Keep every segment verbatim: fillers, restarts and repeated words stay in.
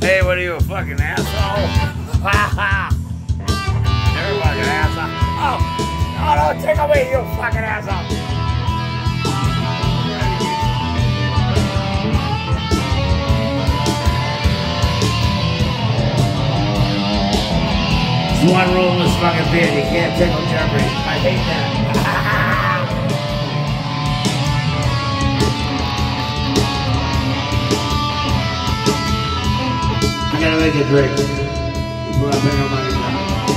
Hey, what are you, a fucking asshole? Ha ha! You're a fucking asshole. Oh, oh, don't tickle me, you fucking asshole. There's one rule in this fucking band, you can't tickle Jeffrey. I hate that. I gotta make a drink before I bring up my guitar.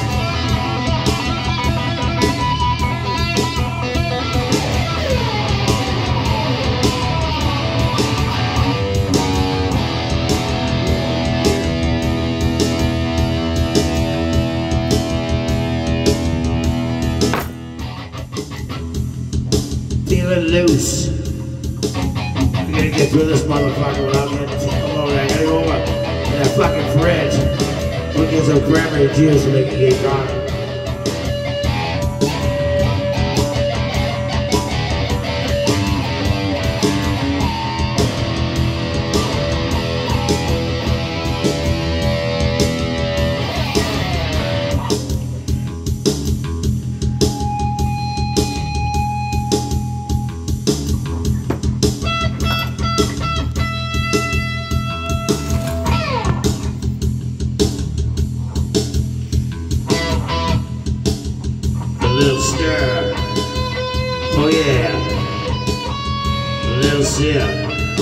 Feeling loose. We gotta get through this motherfucker without getting tickled over. I gotta go over that fucking fridge. We'll get some cranberry juice and make it get gone. A little stir. Oh yeah. A little sip.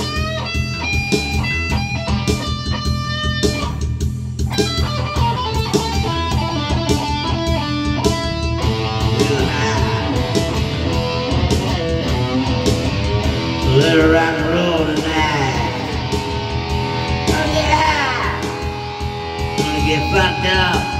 A little rock and roll tonight. Oh yeah. Gonna get fucked up.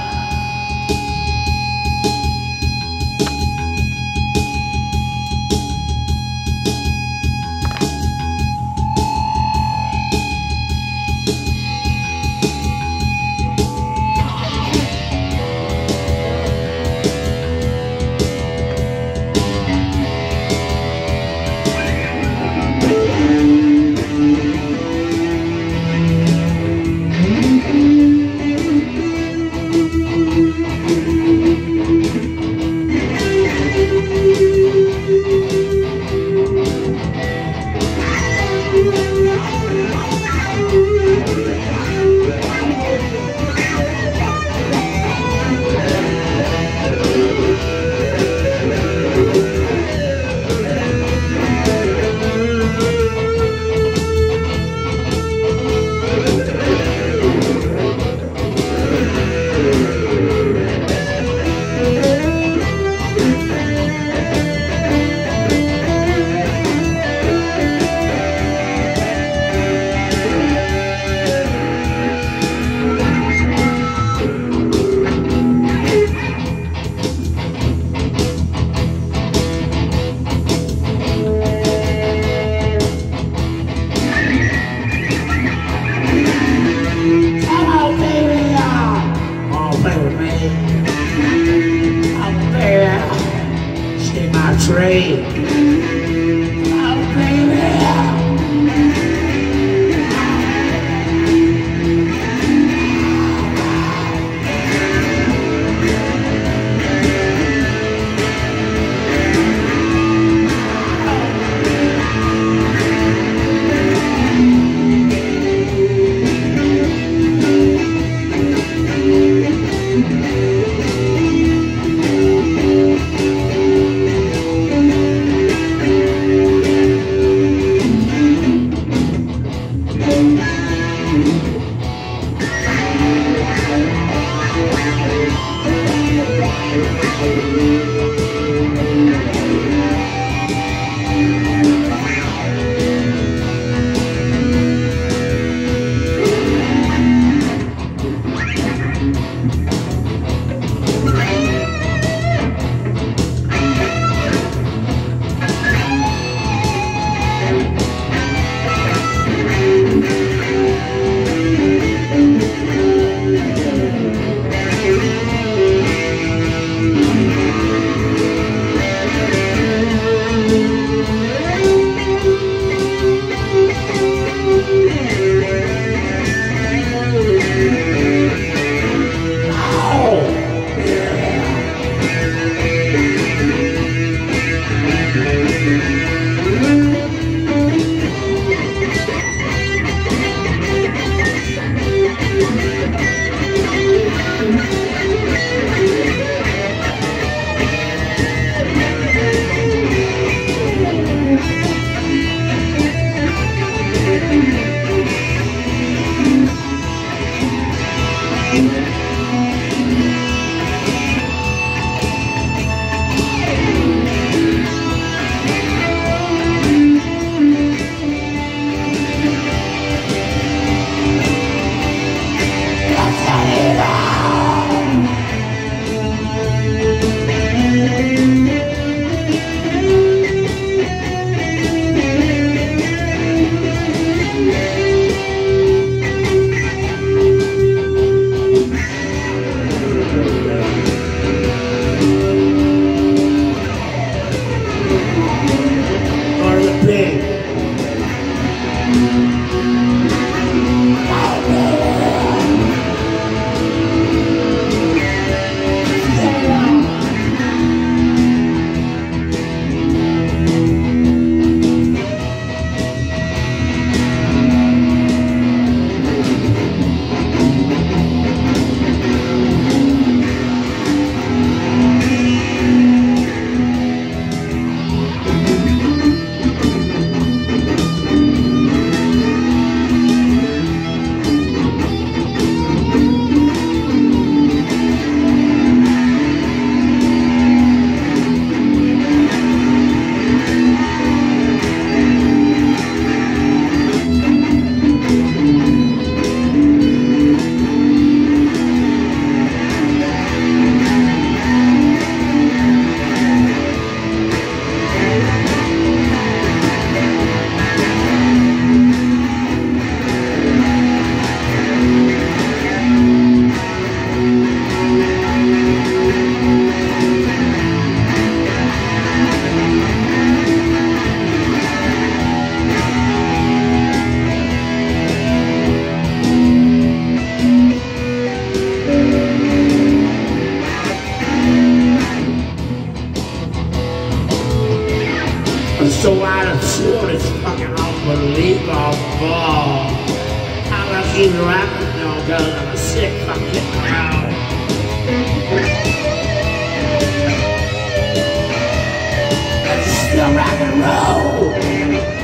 So out of tune, it's fucking unbelievable. How I keep rapping now, cause I'm a sick fucking crowd. It's still rock and roll.